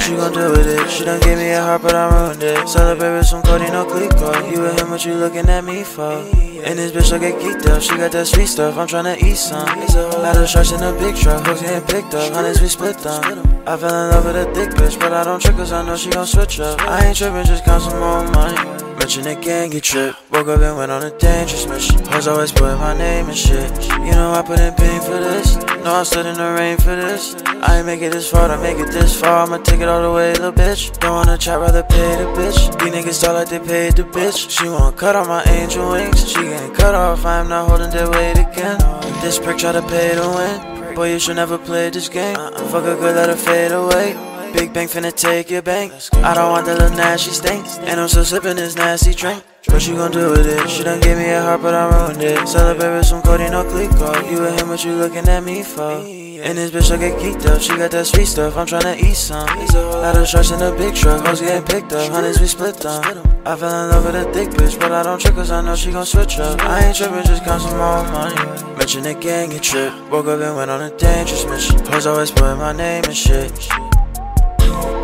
What you gon' do with it? She done gave me a heart, but I ruined it. Celebrate with some Cody, no Clico. You with him, what you looking at me for? And this bitch, I get geeked up. She got that sweet stuff, I'm tryna eat some. It's a whole lot of shots in a big truck. Hooks getting picked up, hundreds we split them. I fell in love with a thick bitch, but I don't trick cause I know she gon' switch up. I ain't trippin', just count some more money. Mention it can't get tripped. Woke up and went on a dangerous mission. Hoes always put my name and shit. You know I put in pain for this. Know I stood in the rain for this. I ain't make it this far, to make it this far. I'ma take it all the way, little bitch. Don't wanna chat, rather pay the bitch. These niggas talk like they paid the bitch. She wanna cut off my angel wings. She getting cut off, I am not holding their weight again. This prick try to pay to win. Boy, you should never play this game. Fuck a good, let her fade away. Big bang finna take your bank. I don't want that little nasty stink. And I'm still sipping this nasty drink. What you gon' do with it? She done gave me a heart, but I ruined it. Celebrate with some Cody, no Clico. You with him, what you looking at me for? And this bitch, I get geeked up. She got that sweet stuff, I'm tryna eat some. Lot of shots in a big truck, hoes getting picked up. Hundreds we split them. I fell in love with a thick bitch, but I don't trick cause I know she gon' switch up. I ain't trippin', just count some more money. Mention it can't get tripped. Woke up and went on a dangerous mission. Hoes always put my name and shit.